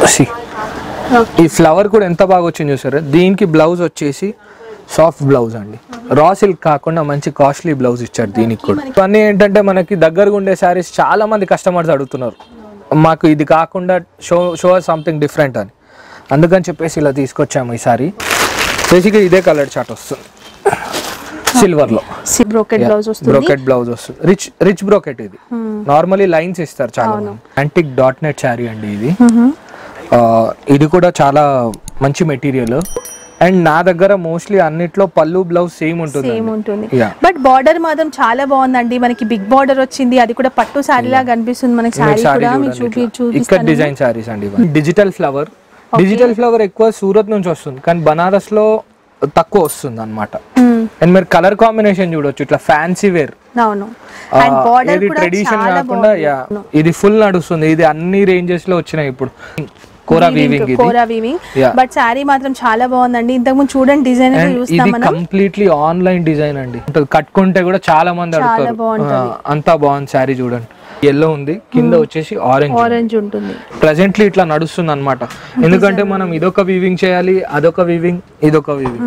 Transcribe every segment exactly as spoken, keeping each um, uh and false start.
ఈ ఫ్లవర్ కూడా ఎంత బాగా వచ్చింది చూసారు. దీనికి బ్లౌజ్ వచ్చేసి సాఫ్ట్ బ్లౌజ్ అండి, రా సిల్క్ కాకుండా మంచి కాస్ట్లీ బ్లౌజ్ ఇచ్చారు దీనికి కూడా. ఇవన్నీ ఏంటంటే మనకి దగ్గరగా ఉండే శారీస్ చాలా మంది కస్టమర్స్ అడుగుతున్నారు, మాకు ఇది కాకుండా షో షో సంథింగ్ డిఫరెంట్ అని, అందుకని చెప్పేసి ఇలా తీసుకొచ్చాము. ఈ సారీ బేసిక్గా ఇదే కలర్ చార్ట్ వస్తుంది, సిల్వర్ లో బ్రోకెట్ బ్లౌజ్ వస్తుంది. బ్రోకెట్ బ్లౌజ్ వస్తుంది, రిచ్ రిచ్ బ్రోకెట్. ఇది నార్మల్లీ లైన్స్ ఇస్తారు చాలా. యాంటిక్ డాట్ నెట్ శారీ అండి ఇది. ఇది కూడా చాలా మంచి మెటీరియల్. అండ్ నా దగ్గర మోస్ట్లీ అన్నిట్లో పళ్ళు బ్లౌజ్ సేమ్ ఉంటుంది సేమ్ ఉంటుంది బట్ బార్డర్ మాత్రం చాలా బాగుందండి. మనకి బిగ్ బార్డర్ వచ్చింది, అది కూడా పట్టు సారీ లాగా కనిపిస్తుంది మనకి. సారీ కూడా మీకు చూపించు ఇక్కడ డిజైన్ సారీస్ అండి. డిజిటల్ ఫ్లవర్, డిజిటల్ ఫ్లవర్ ఎక్కువ సూరత్ నుంచి వస్తుంది కానీ బనారస్ లో తక్కువ వస్తుంది అన్నమాట. అండ్ మీరు కలర్ కాంబినేషన్ చూడొచ్చు, ఇట్లా ఫ్యాన్సీ వేర్. అవును, అండ్ బార్డర్ కూడా ట్రెడిషన్ కాకుండా ఇది ఫుల్ నడుస్తుంది. ఇది అన్ని రేంజెస్ లో వచ్చినాయి ఇప్పుడు. Kora weaving, kora weaving, but sari మాత్రం చాలా బాగుందండి. ఇంతకు ముందు చూడండి డిజైన్ చూస్తాం మనం. కంప్లీట్లీ ఆన్లైన్ డిజైన్ అండి, కట్టుకుంటే కూడా చాలా మంది అడుగుతారు. అంతా బాగుంది సారీ చూడండి. ఎల్లో ఉంది, కింద వచ్చేసి ఆరెంజ్ ఆరెంజ్ ఉంటుంది. ప్రెజెంట్లీ ఇట్లా నడుస్తుంది అన్నమాట. ఎందుకంటే మనం ఇదొక వీవింగ్ చేయాలి, అదొక వీవింగ్, ఇదొక weaving.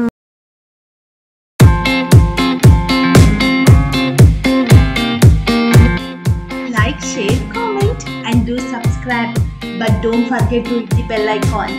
Like, share, comment and do subscribe. But don't forget to hit the bell icon.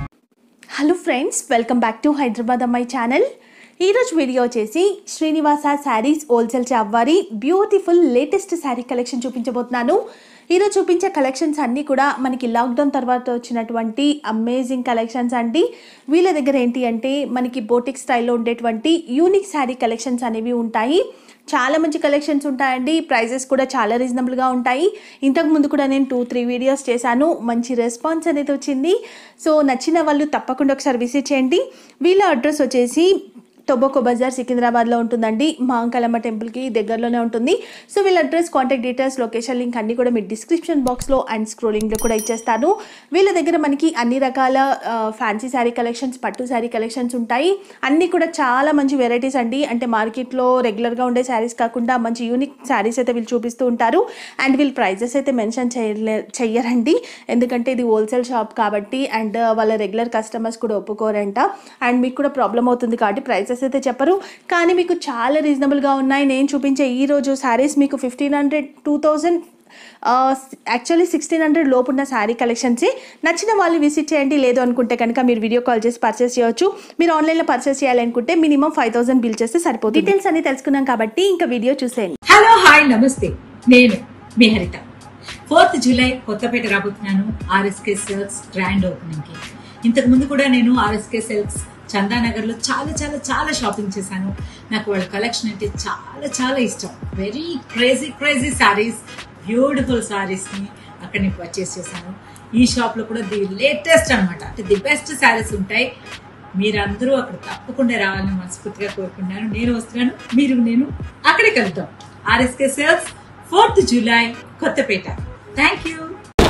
Hello friends, welcome back to Hyderabad Ammayi channel. ఈరోజు వీడియో వచ్చేసి శ్రీనివాస శారీస్ హోల్సేల్ షాప్ వారి బ్యూటిఫుల్ లేటెస్ట్ శారీ కలెక్షన్ చూపించబోతున్నాను. ఈరోజు చూపించే కలెక్షన్స్ అన్నీ కూడా మనకి లాక్డౌన్ తర్వాత వచ్చినటువంటి అమేజింగ్ కలెక్షన్స్ అండి. వీళ్ళ దగ్గర ఏంటి అంటే మనకి బోటిక్ స్టైల్లో ఉండేటువంటి యూనిక్ శారీ కలెక్షన్స్ అనేవి ఉంటాయి. చాలా మంచి కలెక్షన్స్ ఉంటాయండి, ప్రైజెస్ కూడా చాలా రీజనబుల్గా ఉంటాయి. ఇంతకు ముందు కూడా నేను టూ త్రీ వీడియోస్ చేశాను, మంచి రెస్పాన్స్ అనేది వచ్చింది. సో నచ్చిన వాళ్ళు తప్పకుండా ఒకసారి విజిట్ చేయండి. వీళ్ళ అడ్రస్ వచ్చేసి టొబాకో బజార్ సికింద్రాబాద్లో ఉంటుందండి. మహంకాళమ్మ టెంపుల్కి దగ్గరలోనే ఉంటుంది. సో వీళ్ళ address, contact details, location link అన్నీ కూడా మీరు డిస్క్రిప్షన్ బాక్స్లో అండ్ స్క్రోలింగ్లో కూడా ఇచ్చేస్తాను. వీళ్ళ దగ్గర మనకి అన్ని రకాల ఫ్యాన్సీ శారీ కలెక్షన్స్, పట్టు శారీ కలెక్షన్స్ ఉంటాయి. అన్నీ కూడా చాలా మంచి వెరైటీస్ అండి. అంటే మార్కెట్లో రెగ్యులర్గా ఉండే శారీస్ కాకుండా మంచి యూనిక్ శారీస్ అయితే వీళ్ళు చూపిస్తూ ఉంటారు. అండ్ వీళ్ళు ప్రైజెస్ అయితే మెన్షన్ చేయలే చెయ్యరండి ఎందుకంటే ఇది హోల్సేల్ షాప్ కాబట్టి. అండ్ వాళ్ళ రెగ్యులర్ కస్టమర్స్ కూడా ఒప్పుకోరంట. అండ్ మీకు కూడా ప్రాబ్లం అవుతుంది కాబట్టి ప్రైజెస్ అయితే చెప్పరు. కానీ మీకు చాలా రీజనబుల్గా ఉన్నాయి. నేను చూపించే ఈరోజు శారీస్ మీకు fifteen hundred two thousand actually sixteen hundred లోపు ఉన్న శారీ కలెక్షన్సే. నచ్చిన వాళ్ళు విజిట్ చేయండి. లేదు అనుకుంటే కనుక మీరు వీడియో కాల్ చేసి పర్చేస్ చేయొచ్చు. మీరు ఆన్లైన్లో పర్చేస్ చేయాలనుకుంటే మినిమం ఫైవ్ థౌసండ్ బిల్ చేస్తే సరిపోతుంది. డీటెయిల్స్ అన్ని తెలుసుకున్నాం కాబట్టి ఇంకా వీడియో చూసేయండి. హలో, హాయ్, నమస్తే. నేను మీ హరిత. ఫోర్త్ జూలై కొత్తపేట రాబోతున్నాను ఆర్ఎస్కే సిల్క్స్ గ్రాండ్ ఓపెనింగ్ కి. ఇంతకు ముందు కూడా నేను ఆర్ఎస్కే సిల్క్స్ చందానగర్ లో చాలా చాలా చాలా షాపింగ్ చేశాను. నాకు వాళ్ళ కలెక్షన్ అంటే చాలా చాలా ఇష్టం. Very crazy crazy saris, beautiful saris ని అక్కడ నేను పర్చేస్ చేశాను. ఈ షాప్ లో కూడా ది లేటెస్ట్ అనమాట, అంటే ది బెస్ట్ సారీస్ ఉంటాయి. మీరందరూ అక్కడ తప్పకుండా రావాలని మనస్ఫూర్తిగా కోరుకుంటున్నాను. నేను వస్తున్నాను, మీరు నేను అక్కడే కలుద్దాం. RSK silks, fourth July, Kothapet. Thank you.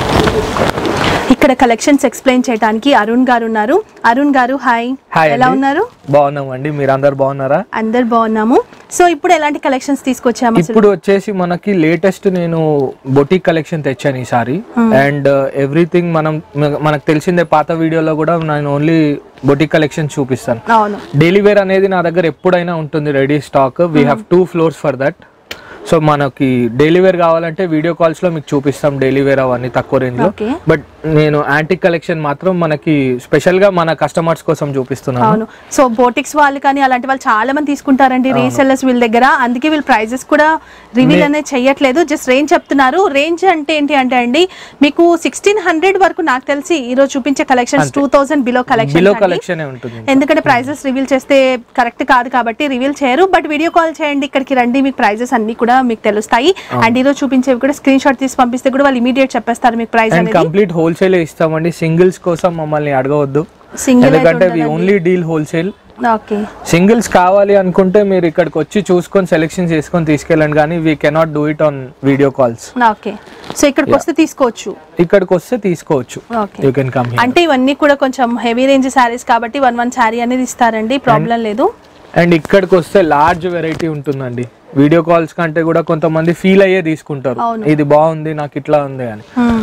ఇక్కడ కలెక్షన్స్ ఎక్స్ప్లెయిన్ చేయడానికి అరుణ్ గారు ఉన్నారు. అరుణ్ గారు హాయ్, ఎలా ఉన్నారు? బాగున్నామండి, మీరు అందరు బాగున్నారా? అందరు బాగున్నాము. సో ఇప్పుడు ఎలాంటి కలెక్షన్స్ తీసుకొచ్చాము? ఇప్పుడు వచ్చేసి మనకి లేటెస్ట్ నేను బొటిక్ కలెక్షన్ తెచ్చాను ఈసారి. అండ్ ఎవ్రీథింగ్ మనం మనకు తెలిసిందే, పాత వీడియోలో కూడా నేను ఓన్లీ బొటిక్ కలెక్షన్ చూపిస్తాను. డైలీ వేర్ అనేది నా దగ్గర ఎప్పుడైనా ఉంటుంది ready stock. We have two floors for that. So మనకి డైలీ వేర్ కావాలంటే వీడియో కాల్స్ లో మీకు చూపిస్తాం డైలీ వేర్ అవన్నీ తక్కువ రేంజ్ లో. బట్ నేను యాంటిక్ కలెక్షన్ మాత్రం మనకి స్పెషల్ గా మన కస్టమర్స్ కోసం చూపిస్తున్నాను. సో బోటిక్స్ వాళ్ళు కానీ అలాంటి వాళ్ళు చాలా మంది తీసుకుంటారండి రీసెల్లర్స్ వీళ్ళ దగ్గర. అందుకే వీళ్ళు ప్రైజెస్ కూడా రివీల్ అనేది చెయ్యట్లేదు, జస్ట్ రేంజ్ చెప్తున్నారు. రేంజ్ అంటే ఏంటి అంటే అండి మీకు సిక్స్టీన్ హండ్రెడ్ వరకు నాకు తెలిసి ఈ రోజు చూపించే collections two thousand below collection ఉంటుంది. ఎందుకంటే ప్రైజెస్ రివీల్ చేస్తే కరెక్ట్ కాదు కాబట్టి రివీల్ చేయరు. బట్ వీడియో కాల్ చేయండి, ఇక్కడికి రండి, మీకు ప్రైజెస్ అన్ని కూడా మీకు తెలుస్తాయి. అండ్ ఈరోజు చూపించేవి కూడా స్క్రీన్ షాట్ తీసి పంపిస్తే కూడా వాళ్ళు ఇమీడియట్ చెప్పేస్తారు మీకు ప్రైస్ అనేది. కంప్లీట్ హోల్సేల్ ఇస్తామండి, సింగిల్స్ కోసం మమ్మల్ని అడగవద్దు. ఎందుకంటే we only deal wholesale. Okay, singles కావాలి అనుకుంటే మీరు ఇక్కడికి వచ్చి చూసుకొని సెలెక్షన్ చేసుకొని తీసుకెళ్ళండి, కానీ we cannot do it on video calls. Okay, so ఇక్కడికి వస్తే తీసుకోవచ్చు. ఇక్కడికి వస్తే తీసుకోవచ్చు. You can come here. అంటే ఇవన్నీ కూడా కొంచెం హెవీ రేంజ్ సారీస్ కాబట్టి వన్ వన్ సారీ అనేది ఇస్తారండి, ప్రాబ్లం లేదు. అండ్ ఇక్కడికి వస్తే లార్జ్ వెరైటీ ఉంటుందండి. వీడియో కాల్స్ కంటే కూడా కొంతమంది ఫీల్ అయ్యే తీసుకుంటారు, ఇది బాగుంది నాకు ఇట్లా ఉంది అని.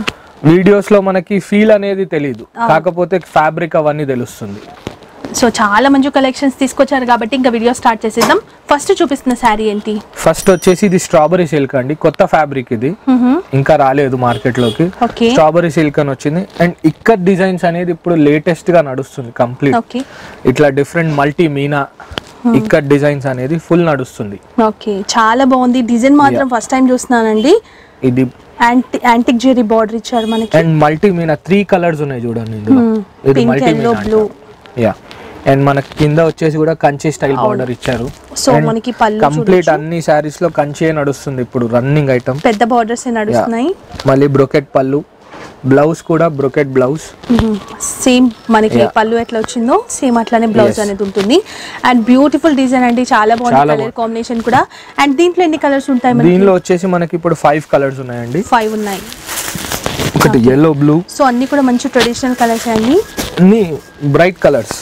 వీడియోస్ లో మనకి ఫీల్ అనేది తెలియదు, కాకపోతే ఫ్యాబ్రిక్ అవన్నీ తెలుస్తుంది. సో చాలా మంచి కలెక్షన్స్ తీసుకొచ్చారు కాబట్టి ఇంకా వీడియో స్టార్ట్ చేసేద్దాం. ఫస్ట్ చూపిస్తున్న శారీ ఏంటి? ఫస్ట్ వచ్చేసి ఇది స్ట్రాబెరీ సిల్క్ అండి, కొత్త ఫ్యాబ్రిక్ ఇది, ఇంకా రాలేదు మార్కెట్ లోకి. స్ట్రాబెరీ సిల్క్ అని వచ్చింది. అండ్ ఇక్కడ డిజైన్స్ అనేది ఇప్పుడు లేటెస్ట్ గా నడుస్తుంది కంప్లీట్. ఇట్లా డిఫరెంట్ మల్టీ మీనా ఇక్కడ డిజైన్స్ అనేది ఫుల్ నడుస్తుంది. ఓకే, చాలా బాగుంది డిజైన్, మాత్రం ఫస్ట్ టైం చూస్తున్నానండి. ఇది యాంటిక్ జెరీ బార్డర్ ఇచ్చారు మనకి. And multi meena three colours ఉన్నాయి చూడండి ఇందులో. ఇది multi meena blue. Yeah, and మనకి కింద వచ్చేసి కూడా కంచి స్టైల్ బార్డర్ ఇచ్చారు. సో మనకి పళ్ళు కంప్లీట్ అన్ని సారీస్ లో కంచి నడుస్తుంది ఇప్పుడు రన్నింగ్ ఐటమ్, పెద్ద బార్డర్స్ నడుస్తున్నాయి. మళ్ళీ బ్రోకెట్ పళ్ళు, బ్లౌజ్ కూడా బ్రోకెట్ బ్లౌజ్. సేమ్ మనకి పళ్ళు ఎట్లా వచ్చిందో సేమ్ అట్లానే బ్లౌజ్ అనేది ఉంటుంది. అండ్ బ్యూటిఫుల్ డిజైన్ అండి, చాలా బాగుంది కలర్ కాంబినేషన్ కూడా. అండ్ దీంట్లో ఎన్ని కలర్స్ ఉంటాయి? దీనిలో వచ్చేసి మనకి ఇప్పుడు ఫైవ్ కలర్స్ ఉన్నాయండి. ఫైవ్ ఉన్నాయి. ఒకటి yellow బ్లూ. సో అన్ని కూడా మంచి ట్రెడిషనల్ కలర్స్ అండి, అన్ని బ్రైట్ కలర్స్.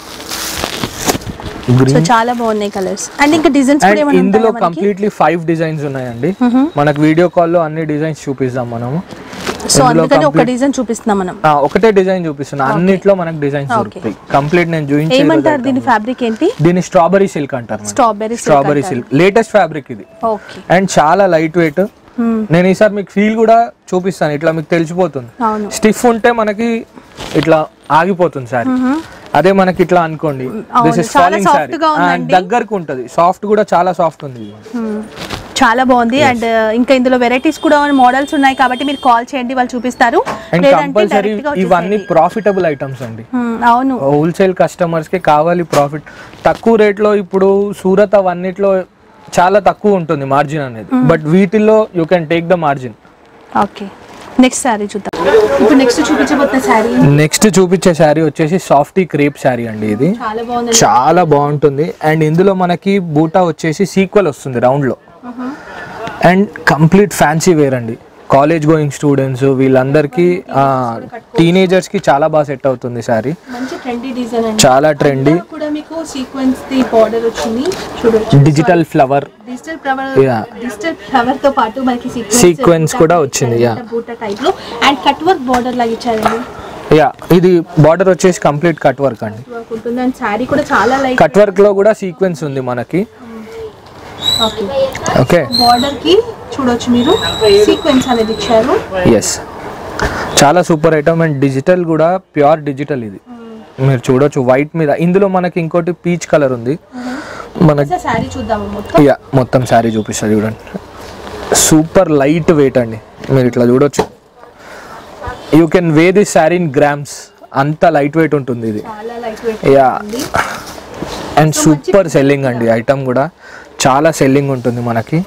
సో చాలా బాగున్నాయి కలర్స్. అండ్ ఇంకా డిజైన్స్ కూడా ఏమైనా ఇందులో కంప్లీట్లీ ఫైవ్ డిజైన్స్ ఉన్నాయండి. మనకు వీడియో కాల్ లో అన్ని డిజైన్స్ చూపిస్తాం మనము. సో అందుకని ఒక డిజైన్ చూపిస్తున్నాం మనం. ఒకటే డిజైన్ చూపిస్తున్నా, అన్నిట్లో మనకు డిజైన్స్ దొరుకుతాయి. కంప్లీట్ నేను చూపించేది. ఏమంటారు దీని ఫ్యాబ్రిక్ ఏంటి? దీని స్ట్రాబెరీ సిల్క్ అంటారు. Strawberry strawberry silk latest fabric ఇది. ఓకే, అండ్ చాలా లైట్ వెయిట్. నేను ఈసారి మీకు ఫీల్ కూడా చూపిస్తాను, ఇట్లా మీకు తెలిసిపోతుంది. స్టిఫ్ ఉంటే మనకి ఇట్లా ఆగిపోతుంది సారీ, అదే మనకి ఇట్లా అనుకోండి దిస్ ఇస్ ఫాలింగ్ సారీ, దగ్గరకు ఉంటది. సాఫ్ట్ కూడా చాలా సాఫ్ట్ ఉంది, చాలా బాగుంది. అండ్ ఇంకా ఇందులో వెరైటీస్ కూడా మోడల్స్ ఉన్నాయి కాబట్టి మీరు కాల్ చేయండి, వాళ్ళు చూపిస్తారు. అండ్ కంపల్సరీ ఇవన్నీ ప్రాఫిటబుల్ ఐటమ్స్ అండి. అవును, హోల్సేల్ కస్టమర్స్ కి కావాలి ప్రాఫిట్. తక్కువ రేట్ లో ఇప్పుడు సూరత్ అవన్నిట్లో చాలా తక్కువ ఉంటుంది మార్జిన్ అనేది, బట్ వీటిల్లో you can take the margin. Okay, next sari చూద్దాం. ఇప్పుడు నెక్స్ట్ చూపించబోతున్న సారీ నెక్స్ట్ చూపించే సారీ వచ్చేసి సాఫ్టీ క్రేప్ సారీ అండి. ఇది చాలా బాగుంది, చాలా బాగుంటుంది. అండ్ ఇందులో మనకి బూటా వచ్చేసి సీక్వెల్ వస్తుంది రౌండ్ లో. అండ్ కంప్లీట్ ఫ్యాన్సీ వేర్ అండి, కాలేజ్ గోయింగ్ స్టూడెంట్స్ వీళ్ళందరికీ, టీనేజర్స్ కి చాలా బాగా సెట్ అవుతుంది సారీ. మంచి ట్రెండీ డిజైన్ అండి, చాలా ట్రెండీ. కూడా మీకు సీక్వెన్స్ ది బార్డర్ వచ్చింది చూడొచ్చు. Digital flower, digital flower, digital flower తో పాటు మనకి సీక్వెన్స్ సీక్వెన్స్ కూడా వచ్చింది. యా, బూటా టైప్ లో. అండ్ కట్ వర్క్ బార్డర్ లాగా ఇచ్చారండి. యా, ఇది బార్డర్ వచ్చేసి కంప్లీట్ కట్ వర్క్ అండి. ఉంటుంది. అండ్ సారీ కూడా చాలా లైట్ కట్ వర్క్ లో కూడా సీక్వెన్స్ ఉంది మనకి. ఓకే, ఓకే, బార్డర్ కి చూడొచ్చు మీరు సీక్వెన్స్ అనేది ఇచ్చారు. ఎస్, చాలా సూపర్ ఐటమ్. అండ్ డిజిటల్ కూడా ప్యూర్ డిజిటల్ ఇది మీరు చూడొచ్చు వైట్ మీద. ఇందులో మనకి ఇంకోటి పీచ్ కలర్ ఉంది. మనకి సారీ చూద్దాము మొత్తం. యా, మొత్తం సారీ చూపిస్తా చూడండి. సూపర్ లైట్ వెయిట్ అండి, మీరు ఇట్లా చూడొచ్చు. You can weigh this sari in grams, అంత లైట్ వెయిట్ ఉంటుంది ఇది. యా, అండ్ సూపర్ సెల్లింగ్ అండి ఐటమ్ కూడా, చాలా సెల్లింగ్ ఉంటుంది మనకి.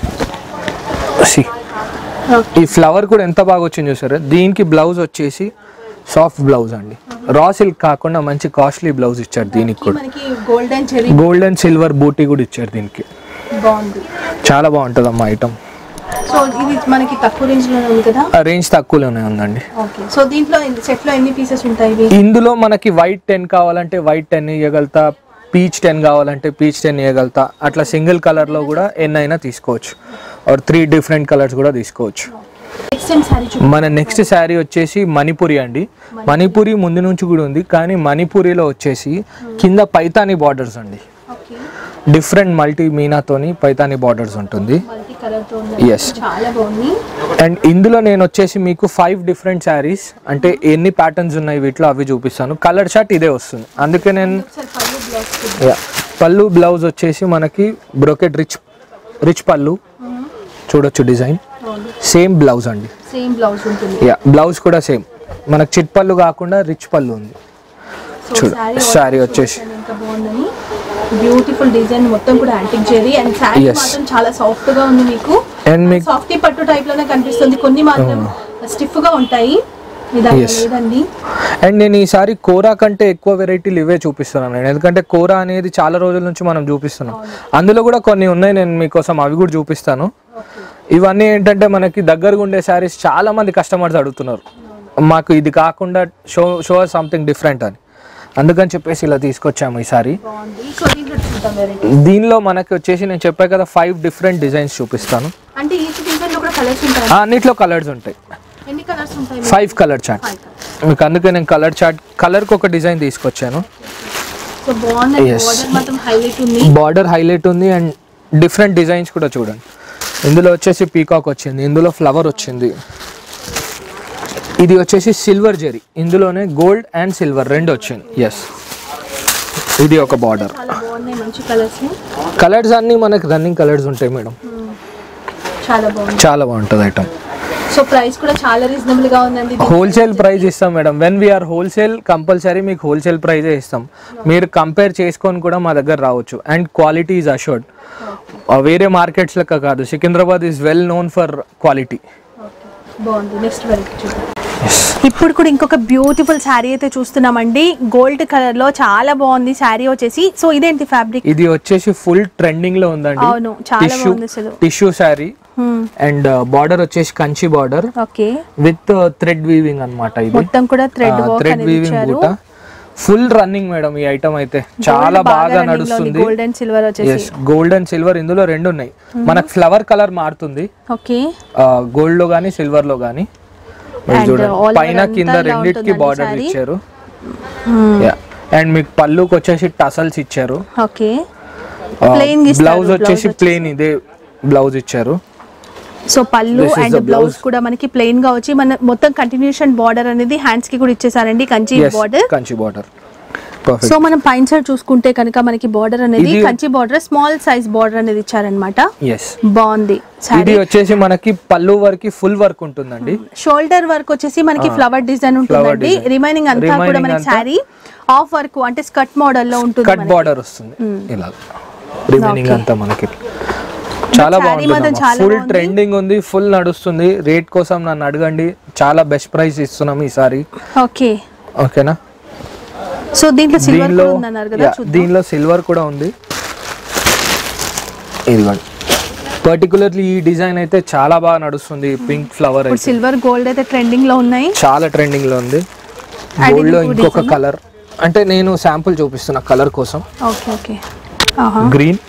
ఈ ఫ్లవర్ కూడా ఎంత బాగా వచ్చింది చూసారా. దీనికి బ్లౌజ్ వచ్చేసి సాఫ్ట్ బ్లౌజ్ అండి, రా సిల్క్ కాకుండా మంచి కాస్ట్లీ బ్లౌజ్ ఇచ్చారు. దీనికి కూడా గోల్డెన్ చెరీ, గోల్డెన్ సిల్వర్ బూటీ కూడా ఇచ్చారు దీనికి. బాగుంది, చాలా బాగుంటుంది అమ్మా ఐటమ్. సో ఇది మనకి తక్కువ రేంజ్ లోనే ఉంది కదా? రేంజ్ తక్కువలోనే ఉందండి. ఓకే, సో దీంట్లో సెట్ లో ఎన్ని పీసెస్ ఉంటాయి? ఇందులో మనకి వైట్ టెన్ కావాలంటే వైట్ టెన్ ఇవ్వగలుగుతా, పీచ్ టెన్ కావాలంటే పీచ్ టెన్ ఇవ్వగలుగుతా. అట్లా సింగిల్ కలర్ లో కూడా ఎన్ని అయినా తీసుకోవచ్చు, ఆర్ త్రీ డిఫరెంట్ కలర్స్ కూడా తీసుకోవచ్చు. మన నెక్స్ట్ శారీ వచ్చేసి మణిపురి అండి. మణిపురి ముందు నుంచి కూడా ఉంది, కానీ మణిపురిలో వచ్చేసి కింద పైతాని బార్డర్స్ అండి, డిఫరెంట్ మల్టీ మీనాతోని పైతాని బార్డర్స్ ఉంటుంది. ఎస్, అండ్ ఇందులో నేను వచ్చేసి మీకు ఫైవ్ డిఫరెంట్ శారీస్, అంటే ఎన్ని ప్యాటర్న్స్ ఉన్నాయి వీటిలో అవి చూపిస్తాను. కలర్ షర్ట్ ఇదే వస్తుంది, అందుకే నేను. పళ్ళు బ్లౌజ్ వచ్చేసి మనకి బ్రోకెట్ రిచ్ రిచ్ పళ్ళు చూడొచ్చు, డిజైన్ సేమ్ బ్లౌజ్ అండి. సేమ్ బ్లౌజ్ ఉంటుంది. యా, బ్లౌజ్ కూడా సేమ్ మనకి చిట్ పళ్ళు కాకుండా రిచ్ పళ్ళు ఉంది. చూడు సారీ వచ్చేసి బ్యూటిఫుల్ డిజైన్, మొత్తం కూడా యాంటిక్ జెరీ. అండ్ సారీ మాత్రం చాలా సాఫ్ట్ గా ఉంది మీకు. అండ్ మీకు సాఫ్టీ పట్టు టైప్ లోనే కనిపిస్తుంది, కొన్ని మాత్రం స్టిఫ్ గా ఉంటాయి. అండ్ నేను ఈసారి కోరా కంటే ఎక్కువ వెరైటీలు ఇవే చూపిస్తున్నాను నేను, ఎందుకంటే కోరా అనేది చాలా రోజుల నుంచి మనం చూపిస్తున్నాం. అందులో కూడా కొన్ని ఉన్నాయి, నేను మీకోసం అవి కూడా చూపిస్తాను. ఇవన్నీ ఏంటంటే మనకి దగ్గరగా ఉండే శారీస్ చాలా మంది కస్టమర్స్ అడుగుతున్నారు, మాకు ఇది కాకుండా షో షో సంథింగ్ డిఫరెంట్ అని. అందుకని చెప్పేసి ఇలా తీసుకొచ్చాము ఈసారి. దీనిలో మనకి వచ్చేసి నేను చెప్పా కదా ఫైవ్ డిఫరెంట్ డిజైన్స్ చూపిస్తాను. అంటే ఈచ్ డిజైన్ లో కూడా కలర్స్ ఉంటాయి? అన్నిట్లో కలర్స్ ఉంటాయి. ఎన్ని కలర్స్ ఉంటాయి? ఫైవ్ కలర్ చార్ట్ మీకు, అందుకే నేను కలర్ చార్ట్ కలర్కి ఒక డిజైన్ తీసుకొచ్చాను. సో బాగుంది, బోర్డర్ మాత్రం హైలైట్ ఉంది. బార్డర్ హైలైట్ ఉంది అండ్ డిఫరెంట్ డిజైన్స్ కూడా చూడండి. ఇందులో వచ్చేసి పీకాక్ వచ్చింది, ఇందులో ఫ్లవర్ వచ్చింది. ఇది వచ్చేసి సిల్వర్ జెరీ, ఇందులోనే గోల్డ్ అండ్ సిల్వర్ రెండు వచ్చింది. ఎస్, ఇది ఒక బార్డర్. చాలా బాగున్నాయి, మంచి కలర్స్. కలర్స్ అన్ని మనకి రన్నింగ్ కలర్స్ ఉంటాయి మేడం. చాలా బాగుంది, చాలా బాగుంటుంది ఐటమ్. సో ప్రైస్ కూడా చాలా రీజనబుల్ గా ఉందండి. హోల్సేల్ ప్రైస్ ఇస్తాం madam. When we are wholesale compulsory మీకు హోల్సేల్ ప్రైజే ఇస్తాం. మీరు కంపేర్ చేసుకొని కూడా మా దగ్గర రావచ్చు. And quality is assured. వేరే మార్కెట్స్ లెక్క కాదు, Secunderabad is well known for quality. బాగుంది. నెక్స్ట్ వెరైటీ చూద్దాం. ఇప్పుడు కూడా ఇంకొక బ్యూటిఫుల్ శారీ అయితే చూస్తున్నామండి. గోల్డ్ కలర్ లో చాలా బాగుంది శారీ వచ్చేసి. సో ఇదేంటి ఫ్యాబ్రిక్? ఇది వచ్చేసి ఫుల్ ట్రెండింగ్ లో ఉందండి. అవును, చాలా బాగుంది అసలు. టిష్యూ శారీ అండ్ బార్డర్ వచ్చేసి Kanchi border okay with thread weaving అన్నమాట. ఇది మొత్తం కూడా థ్రెడ్ వర్క్ థ్రెడ్ వీవింగ్ బూట. ఫుల్ రన్నింగ్ మేడం ఈ ఐటమ్ అయితే, చాలా బాగా నడుస్తుంది. గోల్డ్ అండ్ సిల్వర్ వచ్చేసి. గోల్డ్ అండ్ సిల్వర్ ఇందులో రెండు ఉన్నాయి. మనకు ఫ్లవర్ కలర్ మారుతుంది ఓకే, గోల్డ్ లో గానీ సిల్వర్ లో గానీ. పైన కింద రెండిటికి బార్డర్ ఇచ్చారు. అండ్ మీకు పళ్ళుకి వచ్చేసి టసల్స్ ఇచ్చారు. ఓకే, బ్లౌజ్ వచ్చేసి ప్లెయిన్ ఇదే బ్లౌజ్ ఇచ్చారు. సో పళ్ళు అండ్ బ్లౌజ్ కూడా మనకి ప్లెయిన్ గా వచ్చి మన మొత్తం కంటిన్యూషన్ బార్డర్ అనేది హ్యాండ్స్ కి కూడా ఇచ్చేసారండి, Kanchi border. Kanchi border. So మనం పైన సైడ్ చూసుకుంటే కనుక మనకి బార్డర్ అనేది Kanchi border, small size border అనేది ఇచ్చారనమాట. బాగుంది. ఇది వచ్చేసి మనకి పళ్ళు వరకు ఫుల్ వర్క్ ఉంటుందండి. షోల్డర్ వర్క్ వచ్చేసి మనకి ఫ్లవర్ డిజైన్ ఉంటుందండి. రిమైనింగ్ అంతా కూడా మనకి సారీ ఆఫ్ వర్క్ అంటే స్కర్ట్ మోడల్ లో ఉంటుంది. కట్ బార్డర్ వస్తుంది ఇలా. రిమైనింగ్ అంతా మనకి చాలా బాగుంటుంది. ఫుల్ ట్రెండింగ్ ఉంది, ఫుల్ నడుస్తుంది. రేట్ కోసం నన్ను అడగండి, చాలా బెస్ట్ ప్రైస్ ఇస్తున్నాం ఈసారి. ఓకే ఓకేనా? సో దీంట్లో సిల్వర్ కూడా ఉందన్నారు కదా, దీనిలో సిల్వర్ కూడా ఉంది. ఇదిగోండి, పర్టికులర్లీ ఈ డిజైన్ అయితే చాలా బాగా నడుస్తుంది. పింక్ ఫ్లవర్ అయితే సిల్వర్ గోల్డ్ అయితే ట్రెండింగ్ లో ఉన్నాయి, చాలా ట్రెండింగ్ లో ఉంది. గోల్డ్ లో ఇంకొక కలర్ అంటే నేను శాంపుల్ చూపిస్తున్నా కలర్ కోసం. ఓకే ఓకే, గ్రీన్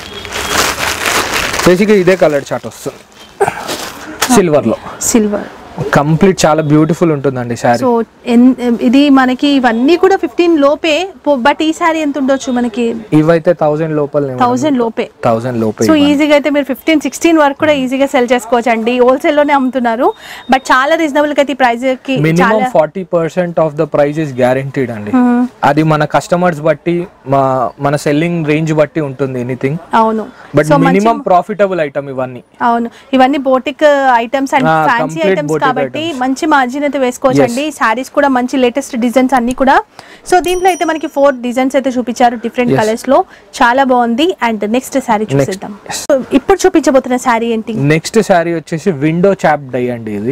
బేసిక్గా ఇదే కలర్ చార్ట్ వస్తుంది సిల్వర్ లో. సిల్వర్ కంప్లీట్ చాలా బ్యూటిఫుల్ ఉంటుందండి సారీ. సో ఇది మనకి ఇవన్నీ కూడా ఫిఫ్టీన్ లోపే, బట్ ఈ సారీ ఎంత ఉండొచ్చు మనకి? ఇవైతే థౌసండ్ లోపల థౌసండ్ లోపే థౌసండ్ లోపే సో ఈజీగా అయితే మీరు ఫిఫ్టీన్ సిక్స్టీన్ వరకు కూడా ఈజీగా సెల్ చేసుకోవచ్చు అండి. హోల్సేల్ లోనే అమ్ముతున్నారు, బట్ చాలా రీజనబుల్ గా అయితే ఈ ప్రైస్ కి minimum forty percent off the price is guaranteed అండి. అది మన కస్టమర్స్ బట్టి మన సెల్లింగ్ రేంజ్ బట్టి ఉంటుంది ఎనీథింగ్. అవును, బట్ మినిమం ప్రాఫిటబుల్ ఐటమ్ ఇవన్నీ. అవును, ఇవన్నీ boutique items and fancy items కాబట్టి మంచి మార్జిన్ అయితే వేసుకోవచ్చు అండి. సారీస్ కూడా మంచి లేటెస్ట్ డిజైన్స్ అన్ని కూడా. సో దీంట్లో అయితే మనకి ఫోర్ డిజైన్స్ అయితే చూపించారు డిఫరెంట్ కలర్స్ లో, చాలా బాగుంది. అండ్ నెక్స్ట్ సారీ చూసేద్దాం. ఇప్పుడు చూపించబోతున్న సారీ ఏంటి? నెక్స్ట్ సారీ వచ్చేసి విండో చాప్ డై అండి. ఇది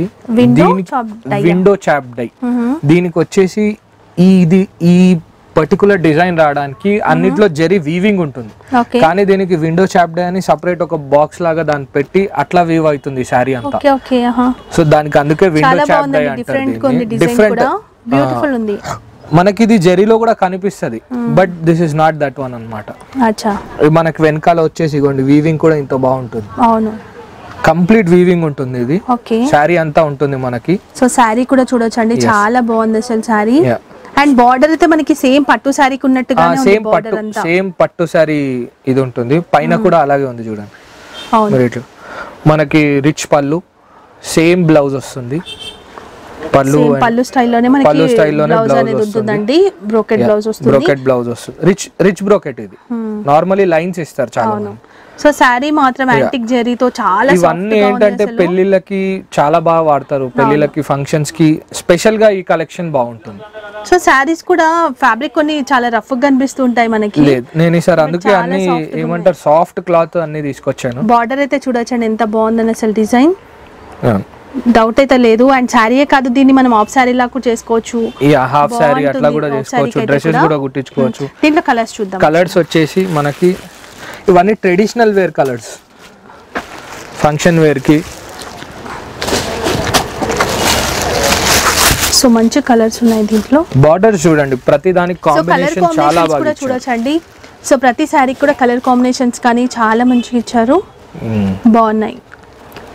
విండో చాప్ డై. దీనికి వచ్చేసి ఇది ఈ పర్టికులర్ డిజైన్ రావడానికి అన్నిట్లో జెరీ వీవింగ్ ఉంటుంది, కానీ దీనికి విండో చాప్ డై అని సపరేట్ ఒక బాక్స్ లాగా దాన్ని పెట్టి అట్లా వీవ్ అవుతుంది సారీ అంతా. సో దానికి అందుకే విండో చాప్ డై అంటారు. డిఫరెంట్ మనకి ఇది జెరీలో కూడా కనిపిస్తుంది, but this is not that one అన్నమాట. మనకి వెనకాల వచ్చేసి ఇగోండి వీవింగ్ కూడా ఇంత బాగుంటుంది. అవును, కంప్లీట్ వీవింగ్ ఉంటుంది. ఇది సారీ అంతా ఉంటుంది మనకి. సో సారీ కూడా చూడొచ్చు అండి, చాలా బాగుంది అసలు సారీ. అండ్ బార్డర్ అయితే మనకి సేమ్ పట్టు సారీకి ఉన్నట్టుగానే ఉంది. సేమ్ పట్టు సేమ్ పట్టు సారీ ఇది ఉంటుంది. పైన కూడా అలాగే ఉంది చూడండి. అవును, మనకి రిచ్ పళ్ళు, సేమ్ బ్లౌజ్ వస్తుంది. పళ్ళు పళ్ళు స్టైల్లోనే మనకి పళ్ళు స్టైల్లోనే బ్లౌజ్ అనేది ఉంటుందండి. బ్రోకెట్ బ్లౌజ్ వస్తుంది. బ్రోకెట్ బ్లౌజ్ వస్తుంది. Rich rich brocade. ఇది నార్మల్లీ లైన్స్ ఇస్తారు చాలా. సో సారీ మాత్రం యాంటిక్ జెరీతో చాలా ఇవన్నీ ఏంటంటే పెళ్లిళ్ళకి చాలా బాగా వాడతారు. పెళ్లిళ్ళకి ఫంక్షన్స్ కి స్పెషల్ గా ఈ కలెక్షన్ బాగుంటుంది. సో సారీస్ కూడా ఫ్యాబ్రిక్ కొన్ని చాలా రఫ్ గా కనిపిస్తూ ఉంటాయి మనకి. లేదు, నేను ఈసారి అందుకే అన్ని ఏమంటారు సాఫ్ట్ క్లాత్ అన్ని తీసుకొచ్చాను. బార్డర్ అయితే చూడొచ్చండి ఎంత బాగుందని అసలు డిజైన్, డౌట్ అయితే లేదు. అండ్ సారీయే కాదు, దీన్ని మనం హాఫ్ సారీ లా కూడా చేసుకోవచ్చు. హాఫ్ సారీ అట్లా కూడా చేసుకోవచ్చు, డ్రెస్సెస్ కూడా కుట్టించుకోవచ్చు. దీంట్లో కలర్స్ చూద్దాం. కలర్స్ వచ్చేసి మనకి ఇవన్నీ traditional wear colours, function wear కి. సో మంచి కలర్స్ ఉన్నాయి దీంట్లో. బార్డర్ చూడండి, ప్రతి దానికి కాంబినేషన్ చాలా బాగా చూడొచ్చండి. సో ప్రతి సారీ కూడా కలర్ కాంబినేషన్స్ కానీ చాలా మంచిగా ఇచ్చారు, బాగున్నాయి.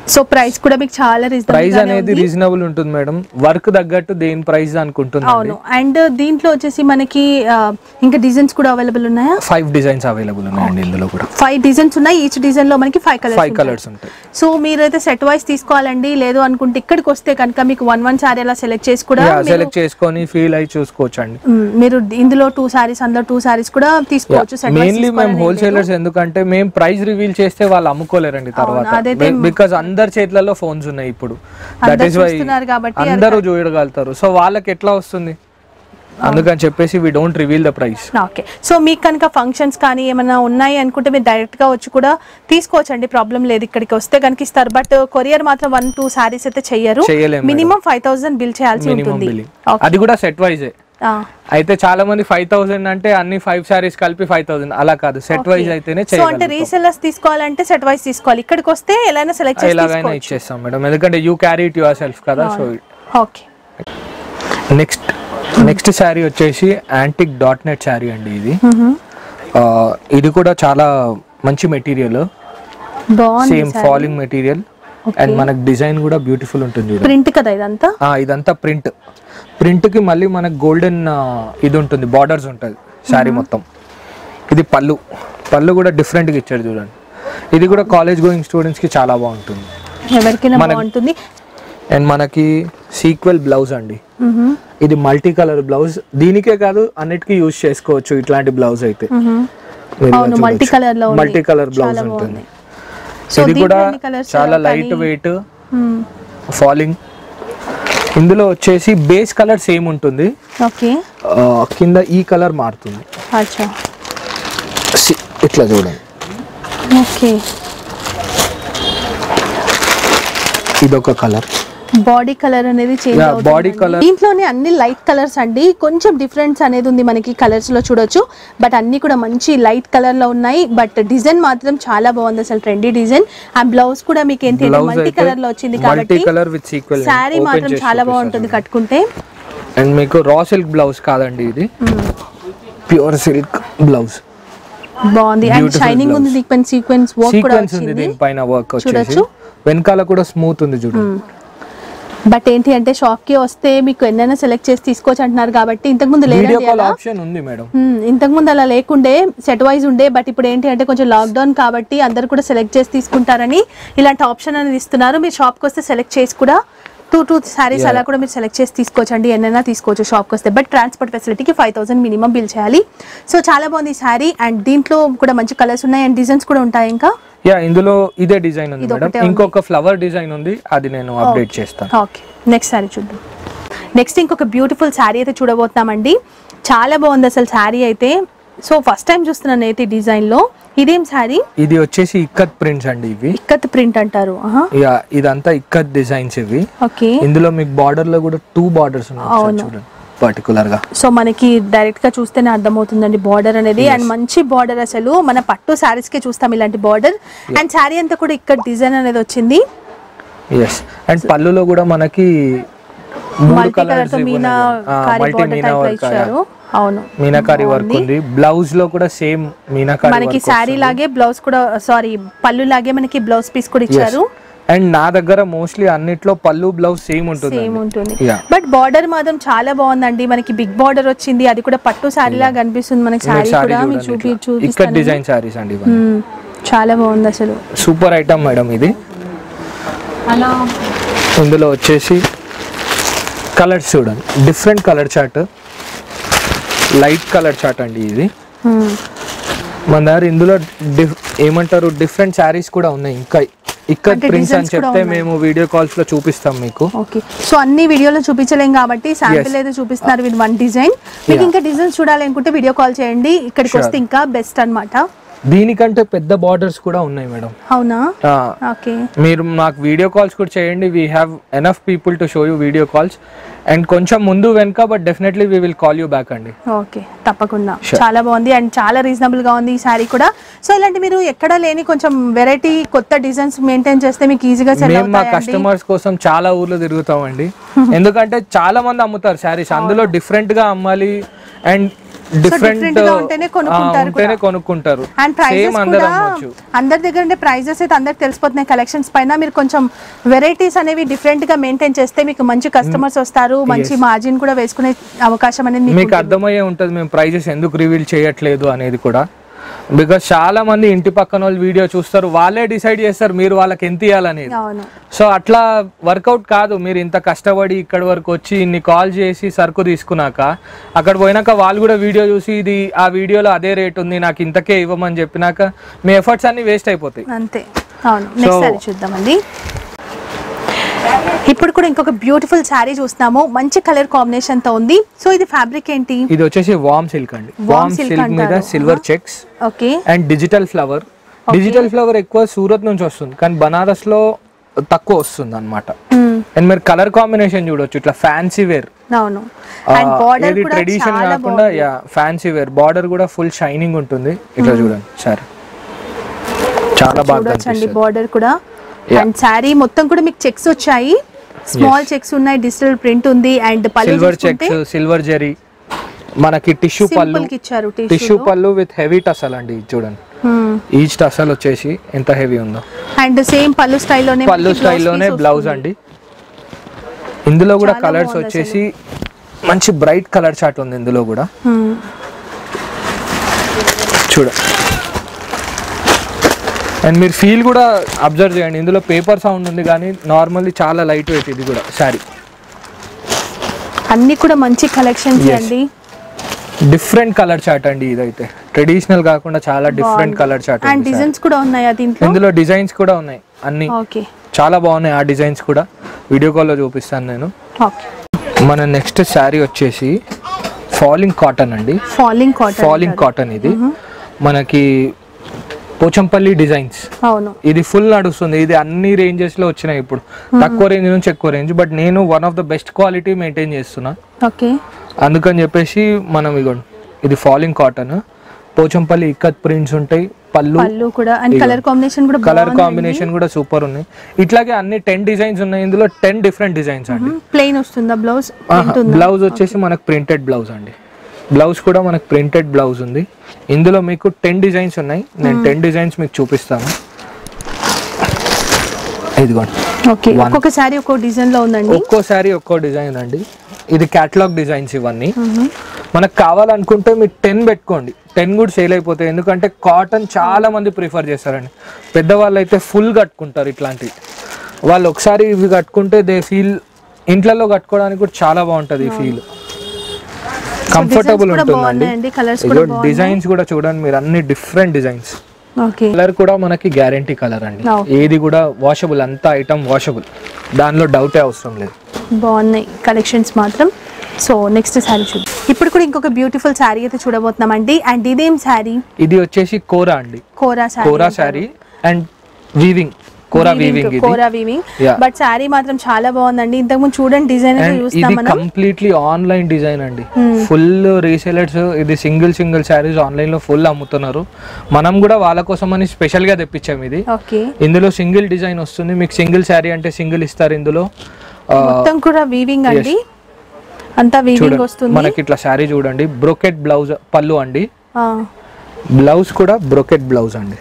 సో ప్రైస్ కూడా మీకు చాలా రీజనబుల్ ప్రైస్ అనేది రీజనబుల్ ఉంటుంది మేడం, వర్క్ తగ్గట్టు దేని ప్రైస్ అనుకుంటుంది. అవును. అండ్ దీంట్లో వచ్చేసి మనకి ఇంకా డిజైన్స్ కూడా అవైలబుల్ ఉన్నాయా? ఫైవ్ డిజైన్స్ అవైలబుల్ ఉన్నాయండి ఇందులో కూడా. ఫైవ్ డిజైన్స్ ఉన్నాయి, ఈచ్ డిజైన్ లో మనకి ఫైవ్ కలర్స్ ఫైవ్ కలర్స్ ఉంటాయి. సో మీరైతే సెట్ వైస్ తీసుకోవాలండి, లేదు అనుకుంటే ఇక్కడికి వస్తే కనుక మీకు వన్ వన్ సారీ అలా సెలెక్ట్ చేసి కూడా సెలెక్ట్ చేసుకొని ఫీల్ అయి చూసుకోవచ్చు అండి. మీరు ఇందులో టూ సారీస్ అందులో టూ సారీస్ కూడా తీసుకోవచ్చు. మెయిన్లీ మేము హోల్సేలర్స్, ఎందుకంటే మేము ప్రైస్ రివీల్ చేస్తే వాళ్ళు అమ్ముకోలేరండి తర్వాత, బికాస్ అందరి చేతులలో ఫోన్స్ ఉన్నాయి ఇప్పుడు. దట్ ఈస్ వై అందరూ చూడగలుగుతారు. సో వాళ్ళకి ఎట్లా వస్తుంది, అందుకని చెప్పేసి we don't reveal the price. Okay. So మీకు కనుక ఫంక్షన్స్ కానీ ఏమైనా ఉన్నాయి అనుకుంటే మీరు డైరెక్ట్ గా వచ్చి కూడా తీసుకోవచ్చండి, ప్రాబ్లం లేదు. ఇక్కడికి వస్తే కనుక ఇస్తారు, బట్ కొరియర్ మాత్రం వన్ టూ సారీస్ అయితే చెయ్యరు. మినిమం ఫైవ్ థౌసండ్ బిల్ చేయాల్సి ఉంటుంది, అది కూడా సెట్ వైజ్. అయితే చాలా మంది ఫైవ్ థౌసండ్ అంటే అన్ని ఫైవ్ సారీస్ కలిపి ఫైవ్ థౌసండ్, అలా కాదు, సెట్ వైజ్ అయితేనే చేయాలి. సో అంటే రీసెల్లర్స్ తీసుకోవాలంటే సెట్ వైజ్ తీసుకోవాలి, ఇక్కడికి వస్తే ఎలాగైనా సెలెక్ట్ చేసి ఎలాగైనా ఇచ్చేస్తాం మేడం, ఎందుకంటే you carry it yourself కదా. So okay. Next next sari వచ్చేసి యాంటిక్ డాట్ నెట్ శారీ అండి. ఇది ఇది కూడా చాలా మంచి material, same falling material, and మనకు డిజైన్ కూడా బ్యూటిఫుల్ ఉంటుంది. ప్రింట్ కదా ఇదంతా? ఇదంతా ప్రింట్. ప్రింట్ కి మళ్ళీ మనకు గోల్డెన్ ఇది ఉంటుంది, బార్డర్స్ ఉంటుంది శారీ మొత్తం. ఇది పళ్ళు, పళ్ళు కూడా డిఫరెంట్ గా ఇచ్చారు చూడండి. ఇది కూడా కాలేజ్ గోయింగ్ స్టూడెంట్స్ కి చాలా బాగుంటుంది, ఎవరికైనా బాగుంటుంది. అండ్ మనకి సీక్వెల్ బ్లౌజ్ అండి, ఇది మల్టీ కలర్ బ్లౌజ్. దీనికే కాదు అన్నిటికీ యూజ్ చేసుకోవచ్చు ఇట్లాంటి బ్లౌజ్ అయితే. మల్టీ కలర్ లో మల్టీ కలర్ బ్లౌజ్ ఉంటుంది. ఇది కూడా చాలా లైట్ వెయిట్, ఫాలింగ్. ఇందులో వచ్చేసి బేస్ కలర్ సేమ్ ఉంటుంది, కింద ఈ కలర్ మారుతుంది. ఇట్లా చూడండి, ఇదొక కలర్. బాడీ కలర్ అనేది చేంజ్ అవుతుంది. బాడీ కలర్ దీంట్లోనే అన్ని లైట్ కలర్స్ అండి, కొంచెం డిఫరెన్స్ అనేది ఉంది మనకి కలర్స్ లో చూడొచ్చు, బట్ అన్ని కూడా మంచి లైట్ కలర్ లో ఉన్నాయి. బట్ డిజైన్ మాత్రం చాలా బాగుంది, అసలు ట్రెండీ డిజైన్. ఆ బ్లౌజ్ కూడా మీకు ఏంటి మల్టీ కలర్ లో వచ్చింది కాబట్టి సారీ మాత్రం చాలా బాగుంటుంది కట్టుకుంటే. అండ్ మీకు రా సిల్క్ బ్లౌజ్ కాదండి, ఇది ప్యూర్ సిల్క్ బ్లౌజ్, బాగుంది. అండ్ షైనింగ్ ఉంది, సీక్వెన్స్ సీక్వెన్స్ వర్క్ కూడా వచ్చింది దీనిపైన, వర్క్ వచ్చేసి వెనకాల కూడా స్మూత్ ఉంది చూడండి. బట్ ఏంటి అంటే షాప్ కి వస్తే మీకు ఎన్నైనా సెలెక్ట్ చేసి తీసుకోవచ్చు అంటున్నారు కాబట్టి, ఇంతకు ముందు లేదండి ఇంతకు ముందు అలా లేకుండే, సెట్ వైజ్ ఉండే. బట్ ఇప్పుడు ఏంటి అంటే కొంచెం లాక్డౌన్ కాబట్టి అందరు కూడా సెలెక్ట్ చేసి తీసుకుంటారని ఇలాంటి ఆప్షన్ అనేది ఇస్తున్నారు. మీరు షాప్ కి వస్తే సెలెక్ట్ చేసి కూడా టూ టూ సారీస్ అలా కూడా మీరు సెలెక్ట్ చేసి తీసుకోవచ్చు అండి, ఎన్నైనా తీసుకోవచ్చు షాప్కి వస్తే. బట్ ట్రాన్స్పోర్ట్ ఫెసిలిటీకి ఫైవ్ థౌసండ్ మినిమం బిల్ చేయాలి. సో చాలా బాగుంది ఈ శారీ, అండ్ దీంట్లో కూడా మంచి కలర్స్ ఉన్నాయి అండ్ డిజైన్స్ కూడా ఉంటాయి. ఇంకా యా ఇందులో ఇదే డిజైన్ ఉంది మేడం, ఇంకొక ఫ్లవర్ డిజైన్ ఉంది, అది నేను అప్డేట్ చేస్తాను. ఓకే, నెక్స్ట్ శారీ చూద్దాం. నెక్స్ట్ ఇంకొక బ్యూటిఫుల్ శారీ అయితే చూడబోతున్నామండి, చాలా బాగుంది అసలు శారీ అయితే. సో ఫస్ట్ టైం చూస్తున్నాను అయితే డిజైన్ లో. ఇదేం శారీ? ఇది వచ్చేసి ఇక్కత్ ప్రింట్స్ అండి, ఇవి ఇక్కత్ ప్రింట్ అంటారు. యా ఇదంతా ఇక్కత్ డిజైన్స్ ఇవి. ఓకే, ఇందులో మీకు బార్డర్ లో కూడా టూ బార్డర్స్ ఉన్నాయి చూడండి పర్టికులర్ గా. సో మనకి డైరెక్ట్ గా చూస్తేనే అర్థమవుతుందండి బార్డర్ అనేది, అండ్ మంచి బార్డర్ అసలు. మన పట్టు శారీస్ కే చూస్తాం ఇలాంటి బార్డర్, అండ్ శారీ అంతా కూడా ఇక్కడ డిజైన్ అనేది వచ్చింది. yes అండ్ పళ్ళులో కూడా మనకి మూడు colours meena multi meena work ఇచ్చారు. అవును, మీనాకారి వర్క్ ఉంది. బ్లౌజ్ లో కూడా సేమ్ మీనాకారి మనకి శారీ లాగే బ్లౌజ్ కూడా, సారీ పళ్ళు లాగే మనకి బ్లౌజ్ పీస్ కూడా ఇచ్చారు. అండ్ నా దగ్గర మోస్ట్లీ అన్నిట్లో పళ్ళు బ్లౌజ్ సేమ్ ఉంటుంది సేమ్ ఉంటుంది. బట్ బార్డర్ మాత్రం చాలా బాగుందండి, మనకి బిగ్ బార్డర్ వచ్చింది, అది కూడా పట్టు శారీ లాగా కనిపిస్తుంది మనకి. శారీ కూడా మీకు చూపి చూపిస్తాను, డిజైన్ శారీస్ అండి, చాలా బాగుంది అసలు. సూపర్ ఐటమ్ మేడం ఇది. ఇందులో వచ్చేసి కలర్స్ చూడండి, different colour chart, light colour chart అండి ఇది. మన దగ్గర ఇందులో ఏమంటారు డిఫరెంట్ శారీస్ కూడా ఉన్నాయి, ఇంకా ఇక్కడ ప్రింట్స్ అని చెప్తే మేము వీడియో కాల్స్ లో చూపిస్తాం మీకు. ఓకే, సో అన్ని వీడియోలో చూపించలేం కాబట్టి శాంపిల్ అయితే చూపిస్తున్నారు విత్ వన్ డిజైన్. మీకు ఇంకా డిజైన్స్ చూడాలి అనుకుంటే వీడియో కాల్ చేయండి, ఇక్కడికి వస్తే ఇంకా బెస్ట్ అన్నమాట. దీనికంటే పెద్ద బార్డర్స్ కూడా ఉన్నాయి మేడం. అవునా? ఓకే, మీరు నాకు వీడియో కాల్స్ కూడా చేయండి, we have enough people to show you video calls. And కొంచెం ముందు వెనక, but definitely we will call you back అండి. ఓకే, తప్పకుండా. చాలా బాగుంది అండ్ చాలా రీజనబుల్ గా ఉంది ఈ సారీ కూడా. సో ఇలాంటి మీరు ఎక్కడ లేని కొంచెం వెరైటీ కొత్త డిజైన్స్ మెయింటైన్ చేస్తే మీకు ఈజీగా సెల్ అవుతాయి. మా కస్టమర్స్ కోసం చాలా ఊర్లో తిరుగుతామండి, ఎందుకంటే చాలా మంది అమ్ముతారు శారీస్, అందులో డిఫరెంట్ గా అమ్మాలి. అండ్ డిఫరెంట్ గా ఉంటేనే కొనుక్కుంటారు ఉంటేనే కొనుక్కుంటారు. అండ్ ప్రైజెస్ కూడా అందరి దగ్గర ఉండే ప్రైజెస్ అయితే అందరికి తెలిసిపోతున్నాయి. కలెక్షన్స్ పైన మీరు కొంచెం వెరైటీస్ అనేవి డిఫరెంట్ గా మెయింటైన్ చేస్తే మీకు మంచి కస్టమర్స్ వస్తారు, మంచి మార్జిన్ కూడా వేసుకునే అవకాశం అనేది మీకు అర్థమయ్యే ఉంటుంది మేము ప్రైజెస్ ఎందుకు రివీల్ చేయట్లేదు అనేది కూడా. బికాస్ చాలా మంది ఇంటి పక్కన వాళ్ళు వీడియో చూస్తారు, వాళ్ళే డిసైడ్ చేస్తారు మీరు వాళ్ళకి ఎంత ఇవ్వాలనేది. సో అట్లా వర్కౌట్ కాదు. మీరు ఇంత కష్టపడి ఇక్కడ వరకు వచ్చి ఇన్ని కాల్ చేసి సరుకు తీసుకున్నాక అక్కడ పోయినాక వాళ్ళు కూడా వీడియో చూసి ఇది ఆ వీడియోలో అదే రేట్ ఉంది నాకు ఇంతకే ఇవ్వమని చెప్పినాక మీ ఎఫర్ట్స్ అన్ని వేస్ట్ అయిపోతాయి. అంతే. అవును. నెక్స్ట్ సారీ చూద్దామండి. ఇప్పుడు కూడా ఇంకొక బ్యూటిఫుల్ శారీ చూస్తున్నాము, మంచి కలర్ కాంబినేషన్ తో ఉంది. సో ఇది ఫ్యాబ్రిక్ ఏంటి? ఇది వచ్చేసి వామ్ సిల్క్ అండి. వామ్ సిల్క్ మీద silver checks okay and digital flower. Digital flower ఎక్కువ సూరత్ నుంచి వస్తుంది కానీ బనారస్ లో తక్కువ వస్తుంది అన్నమాట. అండ్ మీరు కలర్ కాంబినేషన్ చూడొచ్చు ఇట్లా ఫ్యాన్సీ వేర్. అవును. అండ్ బోర్డర్ కూడా ట్రెడిషన్ కాకుండా యా ఫ్యాన్సీ వేర్. బోర్డర్ కూడా ఫుల్ షైనింగ్ ఉంటుంది. ఇట్లా చూడండి సారీ చాలా బాగా చూడొచ్చండి బోర్డర్ కూడా. అండ్ శారీ మొత్తం కూడా మీకు చెక్స్ వచ్చాయి, స్మాల్ చెక్స్ ఉన్నాయి, డిజిటల్ ప్రింట్ ఉంది. And pallu silver checks, silver zari, మనకి టిష్యూ పళ్ళు ఇచ్చారు. టిష్యూ పళ్ళు విత్ హెవీ టసల్ అండి. చూడండి ఈచ్ టసల్ వచ్చేసి ఎంత హెవీ ఉందో. అండ్ సేమ్ పళ్ళు స్టైల్లోనే పళ్ళు స్టైల్లోనే బ్లౌజ్ అండి. ఇందులో కూడా కలర్స్ వచ్చేసి మంచి బ్రైట్ కలర్ చార్ట్ ఉంది ఇందులో కూడా. చూడండి అండ్ మీరు ఫీల్ కూడా అబ్జర్వ్ చేయండి, ఇందులో పేపర్ సౌండ్ ఉంది కానీ నార్మల్లీ చాలా లైట్ వెయిట్. ఇది కూడా శారీ అన్ని కూడా మంచి కలెక్షన్స్ అండి. డిఫరెంట్ కలర్ చార్ట్ అండి. ఇదైతే ట్రెడిషనల్ కాకుండా చాలా different colour chart. And designs కూడా ఉన్నాయి దీంట్లో. ఇందులో డిజైన్స్ కూడా ఉన్నాయి అన్ని. ఓకే చాలా బాగున్నాయి ఆ డిజైన్స్ కూడా. వీడియో కాల్లో చూపిస్తాను నేను. మన నెక్స్ట్ శారీ వచ్చేసి ఫాలింగ్ కాటన్ అండి. ఫాలింగ్ కాటన్ ఫాలింగ్ కాటన్ ఇది మనకి పోచంపల్లి డిజైన్స్. అవును. ఇది ఫుల్ నడుస్తుంది. ఇది అన్ని రేంజెస్ లో వచ్చినాయి ఇప్పుడు, తక్కువ రేంజ్ నుంచి ఎక్కువ రేంజ్. బట్ నేను one of the best quality maintain చేస్తున్నా. ఓకే. అందుకని చెప్పేసి మనం ఇగోండి ఇది falling cotton, Pochampally ikat prints ఉంటాయి. పళ్ళు పళ్ళు కూడా అండ్ కలర్ కాంబినేషన్ కూడా కలర్ కాంబినేషన్ కూడా సూపర్ ఉన్నాయి. ఇట్లాగే అన్ని టెన్ డిజైన్స్ ఉన్నాయి. ఇందులో టెన్ డిఫరెంట్ డిజైన్స్ అండి. ప్లెయిన్ వస్తుందా బ్లౌజ్? బ్లౌజ్ వచ్చేసి మనకు ప్రింటెడ్ బ్లౌజ్ అండి. బ్లౌజ్ కూడా మనకు ప్రింటెడ్ బ్లౌజ్ ఉంది. ఇందులో మీకు టెన్ డిజైన్స్ ఉన్నాయి. నేను టెన్ డిజైన్స్ మీకు చూపిస్తాను. ఇదిగోండి. ఓకే. ఒక్కొక్క సారీ ఒక్కో డిజైన్ లో ఉందండి. ఒక్కో సారీ ఒక్కో డిజైన్ అండి. ఇది కేటలాగ్ డిజైన్స్ ఇవన్నీ. మనకు కావాలనుకుంటే మీరు టెన్ పెట్టుకోండి, టెన్ కూడా సేల్ అయిపోతాయి. ఎందుకంటే కాటన్ చాలా మంది ప్రిఫర్ చేస్తారండి. పెద్దవాళ్ళు అయితే ఫుల్ కట్టుకుంటారు ఇట్లాంటివి. వాళ్ళు ఒకసారి ఇవి కట్టుకుంటే దే ఫీల్ ఇంట్లో కట్టుకోవడానికి కూడా చాలా బాగుంటుంది ఈ ఫీల్. కంఫర్టబుల్ ఉంటుందండి. డిజైన్స్ కూడా చూడండి మీరు, అన్ని డిఫరెంట్ డిజైన్స్. కలర్ కూడా మనకి గ్యారంటీ కలర్ అండి. ఏది కూడా వాషబుల్, అంతా ఐటమ్ వాషబుల్, దానిలో డౌటే అవసరం లేదు. బాగున్నాయి కలెక్షన్స్ మాత్రం. సో నెక్స్ట్ శారీ చూద్దాం. ఇప్పుడు కూడా ఇంకొక బ్యూటిఫుల్ శారీ అయితే చూడబోతున్నాం అండి. అండ్ ఇదేం శారీ? ఇది వచ్చేసి కోరా అండి. Kora sari. Kora sari and weaving. Kora weaving. Kora weaving. But sari మాత్రం చాలా బాగుందండి. ఇంతకు ముందు చూడండి డిజైన్ అయితే చూస్తాం మనం. ఇది కంప్లీట్లీ ఆన్లైన్ డిజైన్ అండి. ఫుల్ రీసేలర్స్ ఇది సింగిల్ సింగిల్ శారీస్ ఆన్లైన్ లో ఫుల్ అమ్ముతున్నారు. మనం కూడా వాళ్ళ కోసం అని స్పెషల్ గా తెప్పించాం ఇది. ఇందులో సింగిల్ డిజైన్ వస్తుంది మీకు. సింగిల్ శారీ అంటే సింగిల్ ఇస్తారు. ఇందులో మొత్తం కూడా వీవింగ్ అండి, అంతా వీవింగ్ వస్తుంది. మనకి ఇట్లా శారీ చూడండి. బ్రోకెట్ బ్లౌజ్ పళ్ళు అండి. బ్లౌజ్ కూడా బ్రోకెట్ బ్లౌజ్ అండి.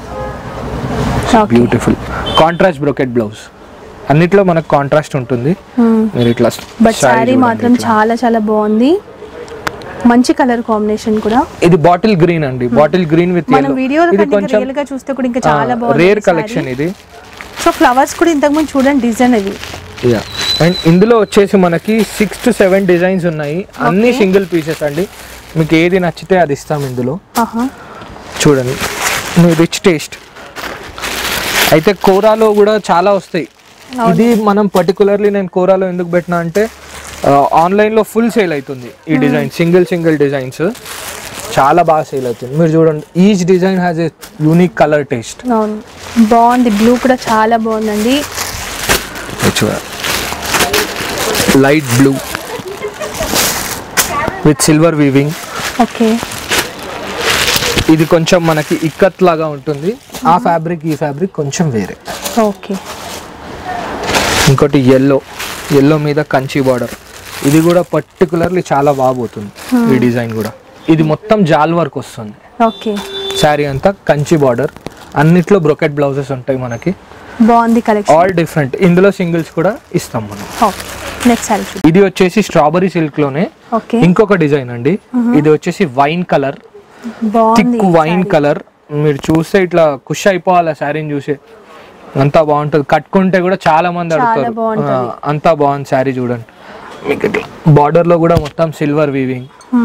Beautiful contrast brocade blouse. అన్నిట్లో మనకు కాంట్రాస్ట్ ఉంటుంది. మీరు ఇట్లా బట్ శారీ మాత్రం చాలా చాలా బాగుంది. మంచి కలర్ కాంబినేషన్ కూడా. ఇది బాటిల్ గ్రీన్ అండి. బాటిల్ గ్రీన్ విత్ మనం వీడియోలో కంటే రియల్ గా చూస్తే కూడా ఇంకా చాలా బాగుంది. రేర్ కలెక్షన్ ఇది. సో ఫ్లవర్స్ కూడా ఇంతకు ముందు చూడండి డిజైన్ ఇది. యా. అండ్ ఇందులో వచ్చేసి మనకి సిక్స్ టు సెవెన్ డిజైన్స్ ఉన్నాయి. అన్ని సింగిల్ పీసెస్ అండి. మీకు ఏది నచ్చితే అది ఇస్తాం ఇందులో. చూడండి మీ రిచ్ టేస్ట్. అయితే కోరాలో కూడా చాలా వస్తాయి. ఇది మనం పర్టికులర్లీ నేను కోరాలో ఎందుకు పెట్టినా అంటే ఆన్లైన్లో ఫుల్ సేల్ అవుతుంది ఈ డిజైన్. సింగిల్ సింగిల్ డిజైన్స్ చాలా బాగా సేల్ అవుతుంది. మీరు చూడండి each design has a unique colour taste. బాగుంది. బ్లూ కూడా చాలా బాగుందండి. Light blue with silver weaving. Okay. ఇది కొంచెం మనకి ఇక్కత్ లాగా ఉంటుంది. ఆ ఫ్యాబ్రిక్ ఈ ఫ్యాబ్రిక్ కొంచెం వేరే. ఓకే. ఇంకోటి ఎల్లో, ఎల్లో మీద కంచి బార్డర్. ఇది కూడా పర్టికులర్లీ చాలా బాగుపోతుంది ఈ డిజైన్ కూడా. ఇది మొత్తం జాల్ వర్క్ వస్తుంది. ఓకే, శారీ అంతా కంచి బార్డర్, అన్నిట్లో బ్రొకెట్ బ్లౌజెస్ ఉంటాయి మనకి. బాగుంది కలెక్షన్, ఆల్ డిఫరెంట్. ఇందులో సింగిల్స్ కూడా ఇస్తాం మనం. ఓకే, నెక్స్ట్ సారీ ఇది వచ్చేసి స్ట్రాబెరీ సిల్క్ లోనే ఓకే ఇంకొక డిజైన్ అండి. ఇది వచ్చేసి wine colour, thick wine colour. మీరు చూస్తే ఇట్లా ఖుషి అయిపోవాలి శారీని చూసి, అంతా బాగుంటుంది. కట్టుకుంటే కూడా చాలా మంది అడుగుతారు, అంతా బాగుంది శారీ చూడండి. మీకు ఇట్లా బార్డర్ లో కూడా మొత్తం సిల్వర్ వీవింగ్.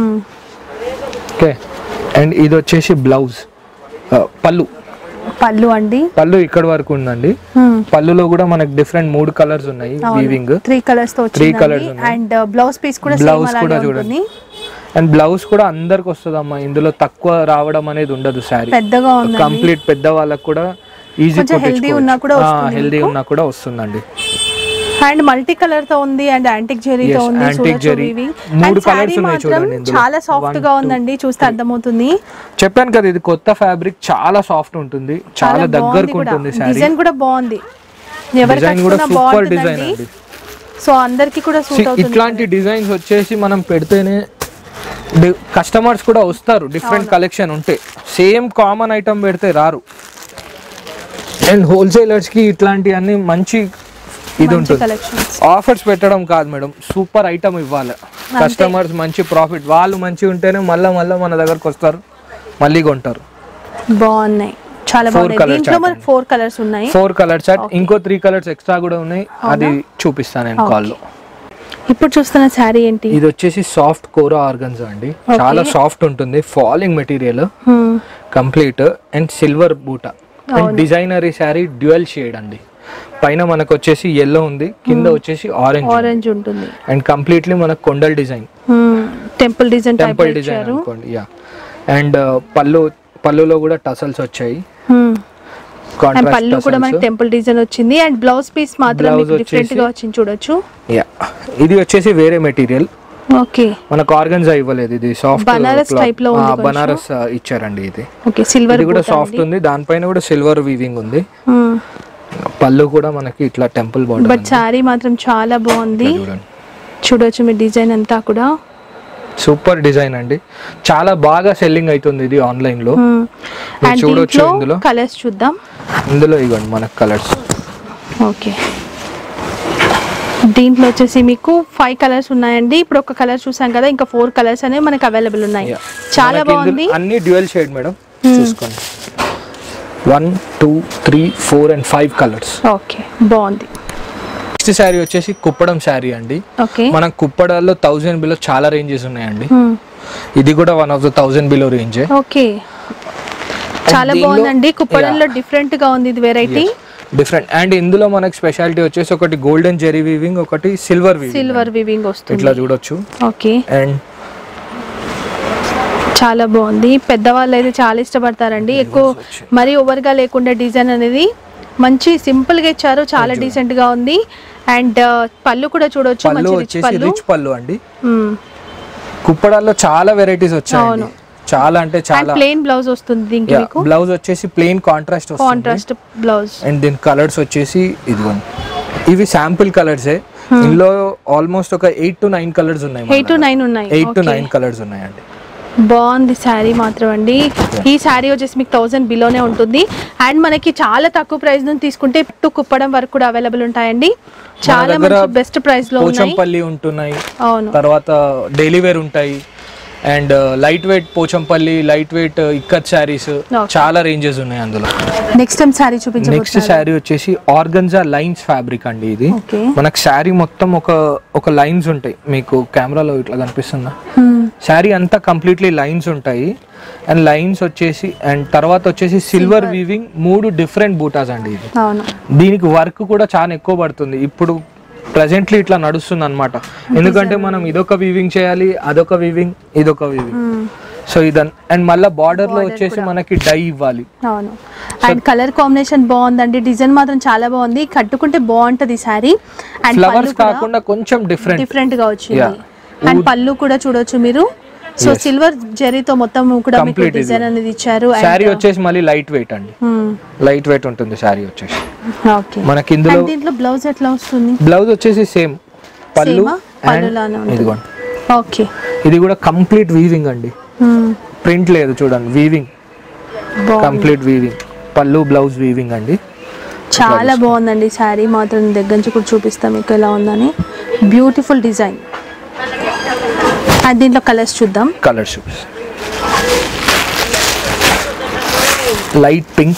ఓకే, అండ్ ఇది వచ్చేసి బ్లౌజ్, పళ్ళు పళ్ళు అండి. పళ్ళు ఇక్కడ వరకు ఉందండి. పళ్ళులో కూడా మనకి డిఫరెంట్ మూడు కలర్స్ ఉన్నాయి, వీవింగ్ త్రీ కలర్స్ తో త్రీ కలర్స్ ఉన్నాయి. అండ్ బ్లౌజ్ పీస్ కూడా బ్లౌజ్ కూడా చూడండి. అండ్ బ్లౌజ్ కూడా అందరికి వస్తుంది అమ్మా, ఇందులో తక్కువ రావడం అనేది ఉండదు. శారీ పెద్దగా ఉంది, కంప్లీట్ పెద్ద వాళ్ళకి కూడా ఈజీ, హెల్దీ ఉన్నా కూడా హెల్దీ ఉన్నా కూడా వస్తుందండి. అండ్ మల్టీ కలర్ తో ఉంది అండ్ యాంటిక్ జెరీ తో ఉంది. యాంటిక్ జెరీ మూడు కలర్స్ ఉన్నాయి చూడండి. చాలా సాఫ్ట్ గా ఉందండి, చూస్తే అర్థమవుతుంది. చెప్పాను కదా ఇది కొత్త ఫ్యాబ్రిక్, చాలా సాఫ్ట్ ఉంటుంది, చాలా దగ్గరకు ఉంటుంది. డిజైన్ కూడా బాగుంది, డిజైన్ కూడా సూపర్ డిజైన్ అండి. సో అందరికి కూడా సూట్ అవుతుంది. ఇట్లాంటి డిజైన్స్ వచ్చేసి మనం పెడితేనే కస్టమర్స్ కూడా వస్తారు. డిఫరెంట్ కలెక్షన్ ఉంటే, సేమ్ కామన్ ఐటమ్ పెడితే రారు. అండ్ హోల్సేలర్స్ కి ఇట్లాంటివన్నీ మంచి ఇది ఉంటుంది. ఆఫర్స్ పెట్టడం కాదు మేడం, సూపర్ ఐటమ్ ఇవ్వాలి. కస్టమర్స్ మంచి ప్రాఫిట్, వాళ్ళు మంచిగా ఉంటేనే మళ్ళీ మళ్ళీ మన దగ్గరకు వస్తారు, మళ్ళీ కొంటారు. బాగున్నాయి, చాలా బాగున్నాయి. దీంట్లో మనకి ఫోర్ కలర్స్ ఉన్నాయి. ఫోర్ కలర్ చార్ట్, ఇంకో త్రీ కలర్స్ ఎక్స్ట్రా కూడా ఉన్నాయి, అది చూపిస్తాను నేను కాల్లో. ఇప్పుడు చూస్తున్న శారీ ఏంటి? ఇది వచ్చేసి సాఫ్ట్ కోరా ఆర్గన్జా అండి, చాలా సాఫ్ట్ ఉంటుంది, falling material complete, and silver buta. And designer sari, dual shade అండి. పైన మనకు వచ్చేసి ఎల్లో ఉంది, కింద వచ్చేసి ఆరెంజ్ ఆరెంజ్ ఉంటుంది. అండ్ కంప్లీట్లీ మనకు కొండల్ design, temple design temple design అనుకోండి. యా, అండ్ పళ్ళు, పళ్ళులో కూడా టసల్స్ వచ్చాయి. అండ్ పళ్ళు కూడా మనకి టెంపుల్ డిజైన్ వచ్చింది. అండ్ బ్లౌజ్ పీస్ మాత్రం మీకు డిఫరెంట్ గా వచ్చింది చూడొచ్చు. యా, ఇది వచ్చేసి వేరే మెటీరియల్. ఓకే, మనకు ఆర్గన్జా ఇవ్వలేదు, ఇది సాఫ్ట్ బనారస్ టైప్ లో ఉంది. బనారస్ ఇచ్చారండి ఇది. ఓకే, సిల్వర్ కూడా సాఫ్ట్ ఉంది, దానిపైన కూడా సిల్వర్ వీవింగ్ ఉంది. పళ్ళు కూడా మనకి ఇట్లా టెంపుల్ బార్డర్. బట్ సారీ మాత్రం చాలా బాగుంది, చూడొచ్చు మీ డిజైన్ అంతా కూడా సూపర్ డిజైన్ అండి, చాలా బాగా సెల్లింగ్ అవుతుంది ఇది ఆన్లైన్ లో. చూడొచ్చు ఇందులో కలర్స్ చూద్దాం. ఇందులో ఇవ్వండి మనకు కలర్స్. ఓకే, దీంట్లో వచ్చేసి మీకు ఫైవ్ కలర్స్ ఉన్నాయండి. ఇప్పుడు ఒక కలర్ చూసాం కదా, ఇంకా ఫోర్ కలర్స్ అనేవి మనకి అవైలబుల్ ఉన్నాయి. చాలా బాగుంది, అన్ని డ్యూయల్ షేడ్ మేడం, చూసుకోండి. One two three four and five colours. Okay, బాగుంది. నెక్స్ట్ శారీ వచ్చేసి కుప్పడం శారీ అండి. ఓకే, మన కుప్పడాల్లో థౌసండ్ బిలో చాలా రేంజెస్ ఉన్నాయండి. ఇది కూడా one of the thousand below range. Okay, చాలా బాగుందండి. కుప్పడంలో డిఫరెంట్ గా ఉంది, ఇది వెరైటీ డిఫరెంట్. అండ్ ఇందులో మనకి స్పెషాలిటీ వచ్చేసి ఒకటి గోల్డెన్ జెరీ వీవింగ్, ఒకటి సిల్వర్ వీవింగ్. సిల్వర్ వీవింగ్ వస్తుంది, ఇట్లా చూడొచ్చు. ఓకే, అండ్ చాలా బాగుంది. పెద్దవాళ్ళు అయితే చాలా ఇష్టపడతారండి. ఎక్కువ మరీ ఓవర్ గా లేకుండా డిజైన్ అనేది మంచి సింపుల్ గా ఇచ్చారు, చాలా డీసెంట్ గా ఉంది. అండ్ పళ్ళు కూడా చూడొచ్చు, పళ్ళు వచ్చేసి రిచ్ పళ్ళు అండి. కుప్పడాల్లో చాలా వెరైటీస్ వచ్చాయి, చాలా అంటే చాలా. ప్లెయిన్ బ్లౌజ్ వస్తుంది దీనికి, మీకు బ్లౌజ్ వచ్చేసి ప్లెయిన్ కాంట్రాస్ట్ వస్తుంది, కాంట్రాస్ట్ బ్లౌజ్. అండ్ దీని కలర్స్ వచ్చేసి ఇదిగోండి, ఇవి శాంపుల్ కలర్సే. ఇందులో ఆల్మోస్ట్ ఒక ఎయిట్ టు నైన్ కలర్స్ ఉన్నాయి. ఎయిట్ టు నైన్ ఉన్నాయి, ఎయిట్ టు నైన్ కలర్స్ ఉన్నాయండి. బాగుంది శారీ మాత్రం అండి. ఈ శారీ వచ్చేసి మీకు థౌసండ్ బిలోనే ఉంటుంది. అండ్ మనకి చాలా తక్కువ ప్రైస్ నుంచి తీసుకుంటే టు కుప్పడం వరకు కూడా అవైలబుల్ ఉంటాయండి. చాలా మంచి బెస్ట్ ప్రైస్ లో ఉన్నాయి. పోచంపల్లి ఉంటున్నాయి, అవును, తర్వాత డైలీ వేర్ ఉంటాయి, and light weight Pochampally, light weight ikat saris, చాలా రేంజెస్ ఉన్నాయి అందులో. నెక్స్ట్ టైం శారీ చూపించండి. నెక్స్ట్ శారీ వచ్చేసి ఆర్గన్జా లైన్స్ ఫ్యాబ్రిక్ అండి. ఇది మనకు శారీ మొత్తం ఒక ఒక లైన్స్ ఉంటాయి, మీకు కెమెరాలో ఇట్లా కనిపిస్తుందా? శారీ అంతా కంప్లీట్లీ లైన్స్ ఉంటాయి. అండ్ లైన్స్ వచ్చేసి అండ్ తర్వాత వచ్చేసి సిల్వర్ వీవింగ్, మూడు డిఫరెంట్ బూటాస్ అండి. ఇది దీనికి వర్క్ కూడా చాలా ఎక్కువ పడుతుంది. ఇప్పుడు ప్రెజెంట్లీ ఇట్లా నడుస్తుంది అనమాట, ఎందుకంటే మనం ఇదొక వీవింగ్ చేయాలి, అదొక వీవింగ్, ఇదొక వీవింగ్. సో ఇదన్ అండ్ మళ్ళీ బార్డర్ లో వచ్చేసి మనకి డై ఇవ్వాలి. అవును, అండ్ కలర్ కాంబినేషన్ బాగుందండి, డిజైన్ మాత్రం చాలా బాగుంది, కట్టుకుంటే బాగుంటది సారీ. అండ్ ఫ్లవర్స్ కాకుండా కొంచెం డిఫరెంట్ డిఫరెంట్ గా వచ్చింది. అండ్ పళ్ళు కూడా చూడొచ్చు మీరు. సో సిల్వర్ జరీతో మొత్తం కూడా మీకు డిజైన్ అనేది ఇచ్చారు. సారీ వచ్చేసి మళ్ళీ లైట్ వెయిట్ అండి, లైట్ వెయిట్ ఉంటుంది సారీ వచ్చేసి. ఓకే, మనకి ఇందులో దీంట్లో బ్లౌజ్ ఎట్లా వస్తుంది? బ్లౌజ్ వచ్చేసి సేమ్ పళ్ళు, ఇదిగోండి ఓకే, ఇది కూడా కంప్లీట్ వీవింగ్ అండి, ప్రింట్ లేదు చూడండి, weaving complete weaving. Pallu blouse weaving అండి. చాలా బాగుందండి శారీ మాత్రం. దగ్గర నుంచి కూడా చూపిస్తాం మీకు ఎలా ఉందని. Beautiful design. దీంట్లో కలర్స్ చూద్దాం. కలర్స్ చూపిస్తాం. లైట్ పింక్,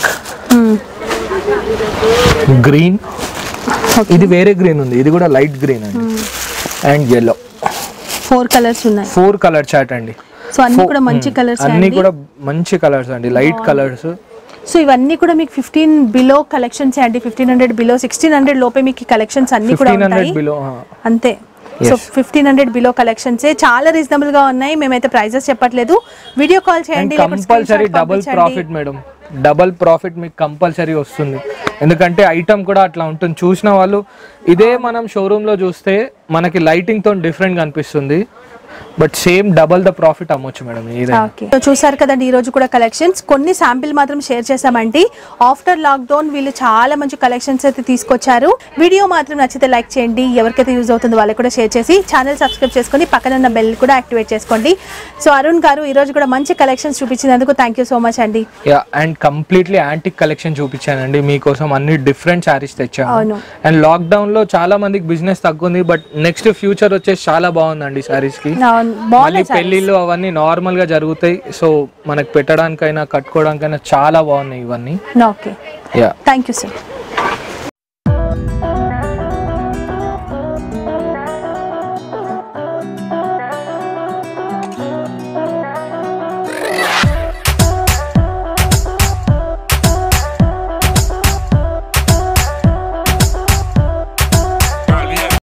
గ్రీన్, ఇది వేరే గ్రీన్ ఉంది, ఇది కూడా లైట్ గ్రీన్ అండి, అండ్ ఎల్లో. ఫోర్ కలర్స్ ఉన్నాయి. ఫోర్ కలర్ చార్ట్ అండి. సో అన్ని కూడా మంచి కలర్స్, అన్ని కూడా మంచి కలర్స్ అండి, లైట్ కలర్స్. సో ఇవన్నీ కూడా మీకు ఫిఫ్టీన్ బిలో కలెక్షన్స్ అండి. Fifteen hundred below, sixteen hundred లోపే మీకు కలెక్షన్స్ అన్ని కూడా ఉంటాయి అంతే. So fifteen hundred below collections చాలా రీజనబుల్ గా ఉన్నాయి. మేమైతే ప్రైజెస్ చెప్పట్లేదు, వీడియో కాల్ చేయండి. Compulsory double profit madam, double profit మీకు కంపల్సరీ వస్తుంది. ఎందుకంటే ఐటమ్ కూడా అట్లా ఉంటుంది. చూసిన వాళ్ళు ఇదే మనం షోరూమ్ లో చూస్తే మనకి లైటింగ్ తో డిఫరెంట్ గా అనిపిస్తుంది, but same double the profit అమ్మొచ్చు మేడం. సో చూసారు కదండి ఈ రోజు కూడా కలెక్షన్స్. కొన్ని శాంపిల్ మాత్రం షేర్ చేసామండి. ఆఫ్టర్ లాక్డౌన్ వీళ్ళు చాలా మంచి కలెక్షన్స్ అయితే తీసుకొచ్చారు. వీడియో మాత్రం నచ్చితే లైక్ చేయండి, ఎవరికైతే యూజ్ అవుతుందో వాళ్ళకి కూడా షేర్ చేసి ఛానల్ సబ్స్క్రైబ్ చేసుకొని పక్కన ఉన్న బెల్ కూడా యాక్టివేట్ చేసుకోండి. సో అరుణ్ గారు ఈ రోజు కూడా మంచి కలెక్షన్స్ చూపించినందుకు థ్యాంక్ యూ సో మచ్ అండి. Yeah, and completely antique collection చూపించానండి మీకోసం. అన్ని డిఫరెంట్ శారీస్ తెచ్చాను. అండ్ లాక్డౌన్ లో చాలా మందికి బిజినెస్ తగ్గుంది, బట్ నెక్స్ట్ ఫ్యూచర్ వచ్చేసి చాలా బాగుందండి శారీస్ కి. మళ్ళీ పెళ్లిళ్ళు అవన్నీ నార్మల్ గా జరుగుతాయి. సో మనకు పెట్టడానికైనా కట్టుకోవడానికైనా చాలా బాగున్నాయి ఇవన్నీ. Okay, yeah, thank you sir.